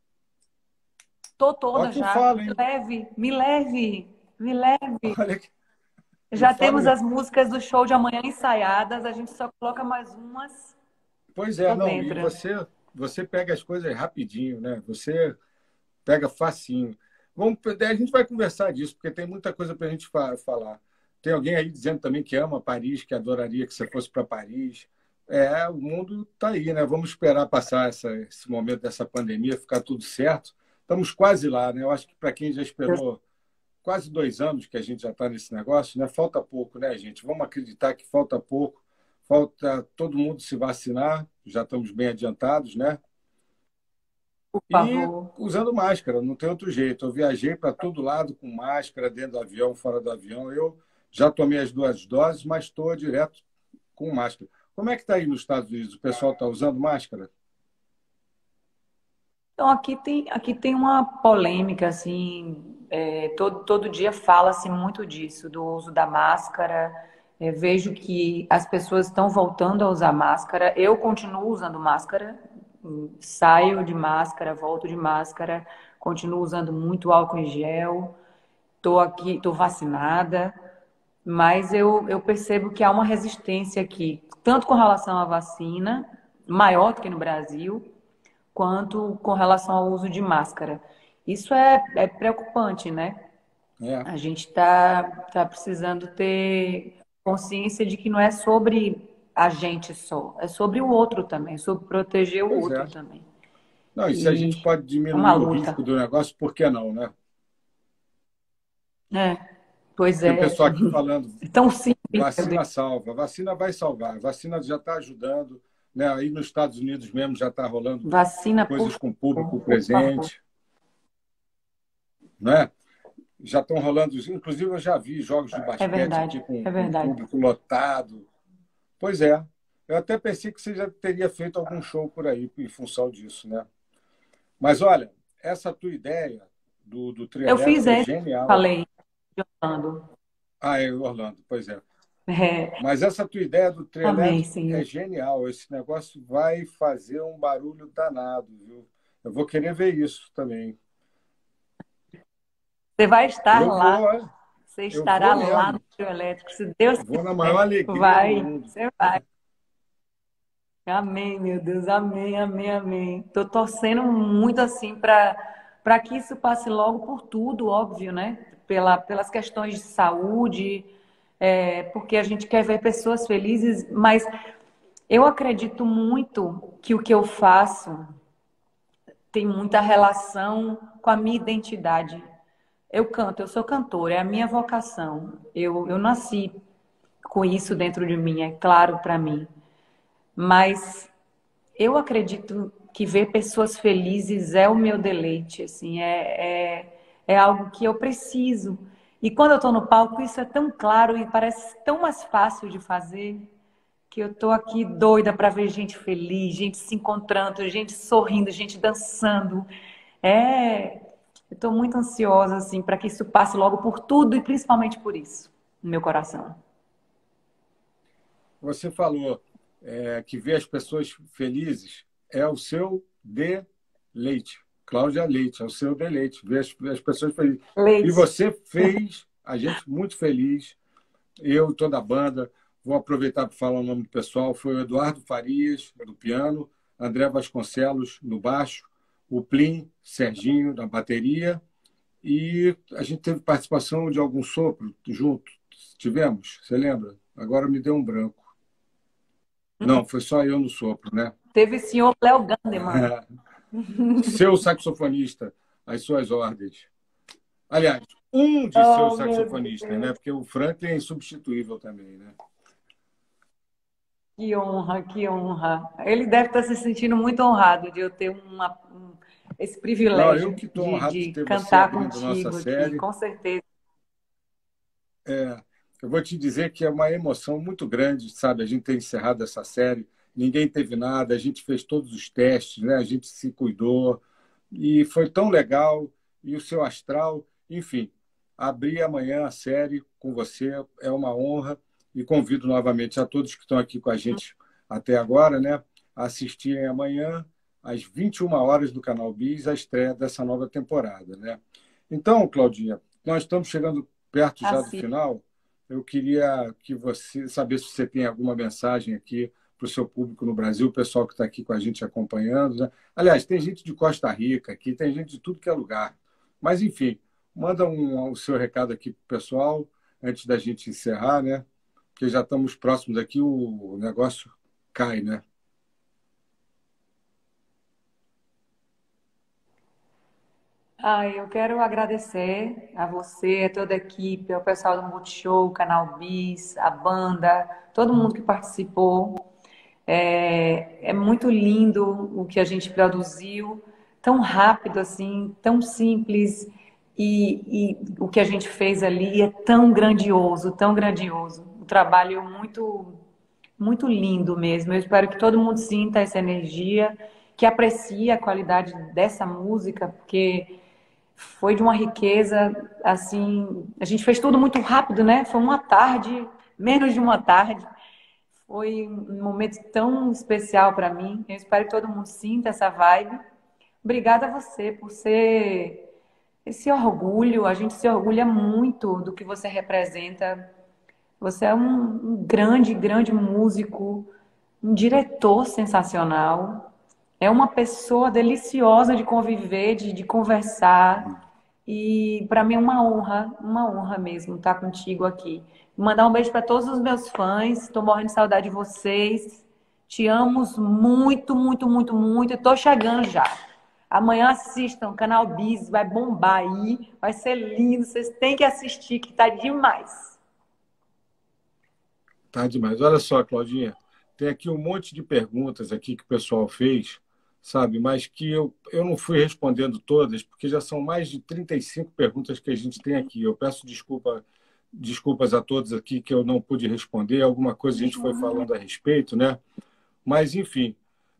Tô Ó toda que eu já. falo, Me hein? leve, me leve, me leve. Olha que eu Já falo temos mesmo. as músicas do show de amanhã ensaiadas, a gente só coloca mais umas. Pois é, Tô não, e dentro. você, você pega as coisas rapidinho, né? Você pega facinho. Vamos, a gente vai conversar disso, porque tem muita coisa para a gente fa- falar. Tem alguém aí dizendo também que ama Paris, que adoraria que você fosse para Paris. É, o mundo está aí, né? Vamos esperar passar essa, esse momento dessa pandemia, ficar tudo certo. Estamos quase lá, né? Eu acho que para quem já esperou quase dois anos que a gente já está nesse negócio, né? Falta pouco, né, gente? Vamos acreditar que falta pouco. Falta todo mundo se vacinar, já estamos bem adiantados, né? Por E favor. usando máscara, não tem outro jeito. Eu viajei para todo lado com máscara, dentro do avião, fora do avião. Eu já tomei as duas doses, mas estou direto com máscara. Como é que está aí nos Estados Unidos? O pessoal está usando máscara? Então, aqui tem, aqui tem uma polêmica, assim, é, todo, todo dia fala-se muito disso, do uso da máscara. É, vejo que as pessoas estão voltando a usar máscara. Eu continuo usando máscara, Saio de máscara, volto de máscara, continuo usando muito álcool em gel, estou aqui, estou vacinada, mas eu, eu percebo que há uma resistência aqui, tanto com relação à vacina, maior do que no Brasil, quanto com relação ao uso de máscara. Isso é, é preocupante, né? É, A gente está tá precisando ter consciência de que não é sobre a gente só, é sobre o outro também, é sobre proteger o pois outro é. também. Não, e se a gente E pode é uma diminuir o luta. risco do negócio, por que não, né? É, pois Tem o é. pessoal aqui falando, É tão simples, meu Deus. vacina salva, vacina vai salvar, a vacina já está ajudando, né? Aí nos Estados Unidos mesmo já está rolando Vacina, por coisas com público favor, por favor. presente, né? Já estão rolando, inclusive eu já vi jogos de É basquete verdade, aqui com, é com verdade. público lotado. Pois é, eu até pensei que você já teria feito algum show por aí em função disso, né? Mas olha, essa tua ideia do, do trio Eu fiz elétrico é esse, genial. falei, Orlando. Ah, é Orlando, pois é. É, Mas essa tua ideia do trio amém, elétrico é Senhor. genial. Esse negócio vai fazer um barulho danado, viu? Eu vou querer ver isso também. Você vai estar Eu lá, vou, é. você Eu vou estará lá no mesmo. trio elétrico, se Deus Vou na maior quiser. alegria do Vai, mundo. você vai. Amém, meu Deus, amém, amém, amém. Tô torcendo muito assim para para que isso passe logo por tudo, óbvio, né? Pela, pelas questões de saúde, é, porque a gente quer ver pessoas felizes, mas eu acredito muito que o que eu faço tem muita relação com a minha identidade. Eu canto, eu sou cantora, é a minha vocação. Eu, eu nasci com isso dentro de mim, é claro para mim. Mas eu acredito que ver pessoas felizes é o meu deleite, assim, é, é, é algo que eu preciso. E quando eu estou no palco, isso é tão claro e parece tão mais fácil de fazer, que eu estou aqui doida para ver gente feliz, gente se encontrando, gente sorrindo, gente dançando. É, eu estou muito ansiosa, assim, para que isso passe logo por tudo e principalmente por isso, no meu coração. Você falou é, que ver as pessoas felizes é o seu deleite. Cláudia Leite, é o seu deleite, ver as, ver as pessoas felizes. E Leite. você fez a gente muito feliz, eu, toda a banda. Vou aproveitar para falar o nome do pessoal. Foi o Eduardo Farias, do piano, André Vasconcelos, no baixo, o Plim, Serginho, na bateria, e a gente teve participação de algum sopro junto. Tivemos? Você lembra? Agora me deu um branco. Não, foi só eu no sopro, né? Teve o senhor Léo Gandeman. Seu saxofonista, às suas ordens. Aliás, um de seus Oh, meu saxofonistas, né? Deus. Porque o Franklin é insubstituível também, né? Que honra, que honra. Ele deve estar se sentindo muito honrado de eu ter uma, um- esse Não, eu privilégio que estou de, honrado de de ter você cantar abrindo nossa contigo aqui, série. com certeza. É, eu vou te dizer que é uma emoção muito grande, sabe? A gente ter encerrado essa série, ninguém teve nada, a gente fez todos os testes, né? A gente se cuidou e foi tão legal. E o seu astral, enfim, abrir amanhã a série com você é uma honra e convido novamente a todos que estão aqui com a gente até agora, né? A assistirem amanhã às vinte e uma horas do Canal Bis a estreia dessa nova temporada, né? Então, Claudinha, nós estamos chegando perto já do Assim, final. Eu queria que você saber se você tem alguma mensagem aqui para o seu público no Brasil, o pessoal que está aqui com a gente acompanhando, né? Aliás, tem gente de Costa Rica aqui, tem gente de tudo que é lugar. Mas, enfim, manda um, o seu recado aqui para o pessoal antes da gente encerrar, né? Porque já estamos próximos aqui, o negócio cai, né? ah, eu quero agradecer a você, a toda a equipe, ao pessoal do Multishow, o Canal Bis, a banda, todo mundo que participou. É, é muito lindo o que a gente produziu, tão rápido assim, tão simples, e, e o que a gente fez ali é tão grandioso, tão grandioso. Um trabalho muito, muito lindo mesmo. Eu espero que todo mundo sinta essa energia, que aprecie a qualidade dessa música, porque foi de uma riqueza, assim, a gente fez tudo muito rápido, né? Foi uma tarde, menos de uma tarde, Foi um momento tão especial para mim. Eu espero que todo mundo sinta essa vibe. Obrigada a você por ser esse orgulho. A gente se orgulha muito do que você representa. Você é um, um grande, grande músico, um diretor sensacional. É uma pessoa deliciosa de conviver, de, de conversar. E para mim é uma honra, uma honra mesmo estar contigo aqui. Mandar um beijo para todos os meus fãs. Estou morrendo de saudade de vocês. Te amo muito, muito, muito, muito. Estou chegando já. Amanhã assistam, Canal Bis, vai bombar aí. Vai ser lindo. Vocês têm que assistir, que tá demais. Tá demais. Olha só, Claudinha, tem aqui um monte de perguntas aqui que o pessoal fez, sabe? Mas que eu, eu não fui respondendo todas, porque já são mais de trinta e cinco perguntas que a gente tem aqui. Eu peço desculpa, desculpas a todos aqui que eu não pude responder. Alguma coisa a gente foi falando a respeito, né? Mas, enfim,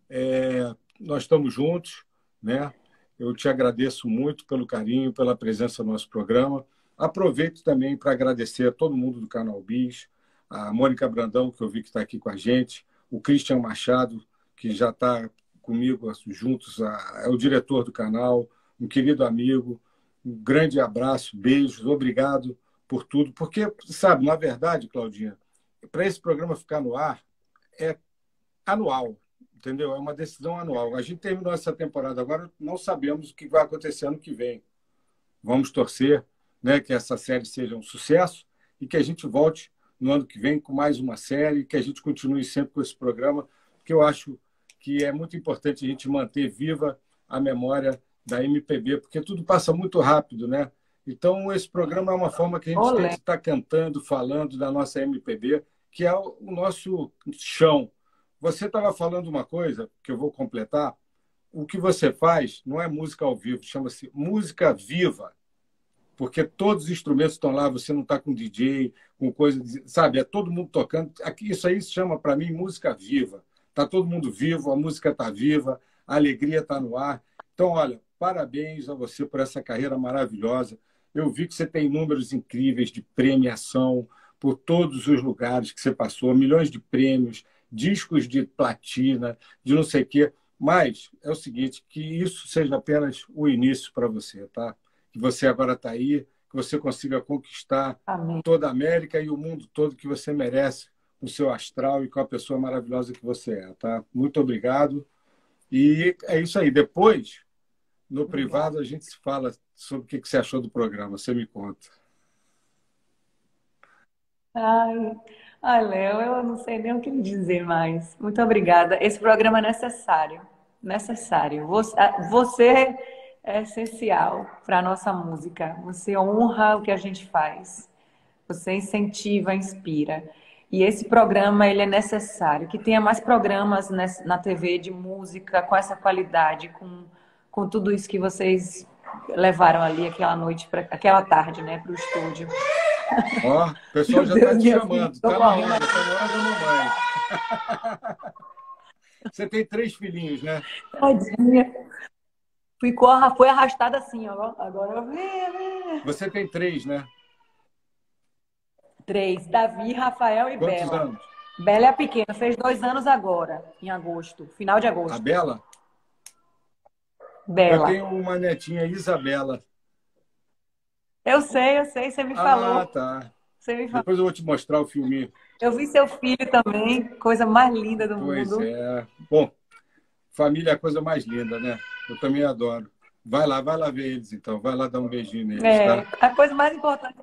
é, nós estamos juntos, né? Eu te agradeço muito pelo carinho, pela presença no nosso programa. Aproveito também para agradecer a todo mundo do Canal Bis, a Mônica Brandão, que eu vi que está aqui com a gente, o Christian Machado, que já está comigo juntos, é o diretor do canal, um querido amigo. Um grande abraço, beijos, obrigado por tudo. Porque, sabe, na verdade, Claudinha, para esse programa ficar no ar, é anual, entendeu? É uma decisão anual. A gente terminou essa temporada agora, não sabemos o que vai acontecer ano que vem. Vamos torcer, né, que essa série seja um sucesso e que a gente volte no ano que vem com mais uma série, que a gente continue sempre com esse programa, porque eu acho que é muito importante a gente manter viva a memória da M P B, porque tudo passa muito rápido, né? Então, esse programa é uma forma que a gente Olé. tem de estar cantando, falando da nossa M P B, que é o nosso chão. Você estava falando uma coisa que eu vou completar. O que você faz não é música ao vivo, chama-se música viva. Porque todos os instrumentos estão lá, você não está com D J, com coisa, sabe? É todo mundo tocando. Aqui, isso aí se chama, para mim, música viva. Está todo mundo vivo, a música está viva, a alegria está no ar. Então, olha, parabéns a você por essa carreira maravilhosa. Eu vi que você tem números incríveis de premiação por todos os lugares que você passou, milhões de prêmios, discos de platina, de não sei o quê. Mas é o seguinte, que isso seja apenas o início para você, tá? Que você agora está aí, que você consiga conquistar Amém. toda a América e o mundo todo que você merece, com o seu astral e com a pessoa maravilhosa que você é, tá? Muito obrigado. E é isso aí. Depois, no Obrigada. privado, a gente se fala sobre o que você achou do programa. Você me conta. Ai, ai, Léo, eu não sei nem o que lhe dizer mais. Muito obrigada. Esse programa é necessário. Necessário. Você, você é essencial para a nossa música. Você honra o que a gente faz. Você incentiva, inspira. E esse programa, ele é necessário. Que tenha mais programas na T V de música com essa qualidade, com, com tudo isso que vocês levaram ali aquela noite, pra, aquela tarde, né, para o estúdio. Ó, o pessoal já está te chamando. Está na hora, está na hora da mamãe. Você tem três filhinhos, né? Tadinha. Ficou, foi arrastada assim, ó. Agora eu... Você tem três, né? Três. Davi, Rafael e Quantos Bela. anos? Bela é a pequena, fez dois anos agora, em agosto, final de agosto. A Bela? Bela. Eu tenho uma netinha, Isabela. Eu sei, eu sei, você me Ah, falou. Ah, tá. Você me falou. Depois eu vou te mostrar o filminho. Eu vi seu filho também, coisa mais linda do Pois mundo. é. Bom, família é a coisa mais linda, né? Eu também adoro. Vai lá, vai lá ver eles, então. Vai lá dar um beijinho neles, É, tá? a coisa mais importante.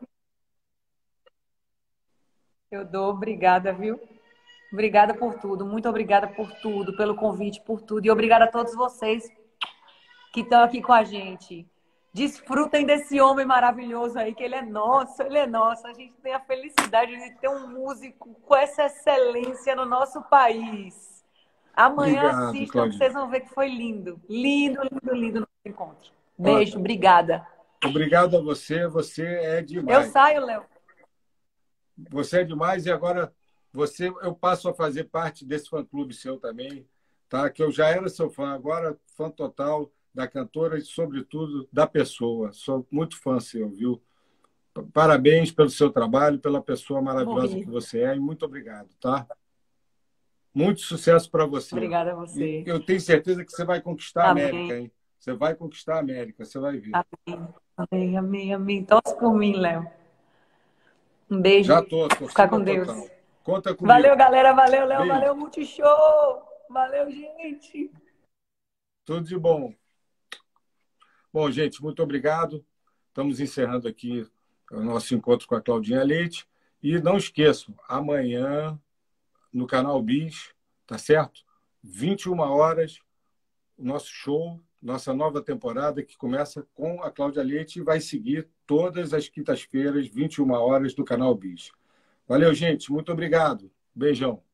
Eu dou, obrigada, viu? Obrigada por tudo, muito obrigada por tudo, pelo convite, por tudo. E obrigada a todos vocês que estão aqui com a gente. Desfrutem desse homem maravilhoso aí, que ele é nosso, ele é nosso. A gente tem a felicidade de ter um músico com essa excelência no nosso país. Amanhã Obrigado, assistam, que Claudinha. vocês vão ver que foi lindo. Lindo, lindo, lindo no encontro. Beijo, obrigada. Obrigado a você, você é Eu demais. saio, Léo. Você é demais e agora você, eu passo a fazer parte desse fã-clube seu também, tá? Que eu já era seu fã, agora fã total da cantora e, sobretudo, da pessoa. Sou muito fã seu, viu? Parabéns pelo seu trabalho, pela pessoa maravilhosa Morri. que você é e muito obrigado, tá? Muito sucesso para você. Obrigada a E você. eu tenho certeza que você vai conquistar a Amém. América, hein? Você vai conquistar a América, você vai ver. Amém. Amém, amém, amém. Torce por mim, Léo. Um Já beijo. tô, Ficar torcida com Deus. total. Conta Valeu, comigo. galera. Valeu, Léo. Beijo. Valeu, Multishow. Valeu, gente. Tudo de bom. Bom, gente, muito obrigado. Estamos encerrando aqui o nosso encontro com a Claudinha Leite. E não esqueçam, amanhã no canal Bis, tá certo? vinte e uma horas, o nosso show, nossa nova temporada, que começa com a Cláudia Leite e vai seguir todas as quintas-feiras, vinte e uma horas, do canal Bis. Valeu, gente. Muito obrigado. Beijão.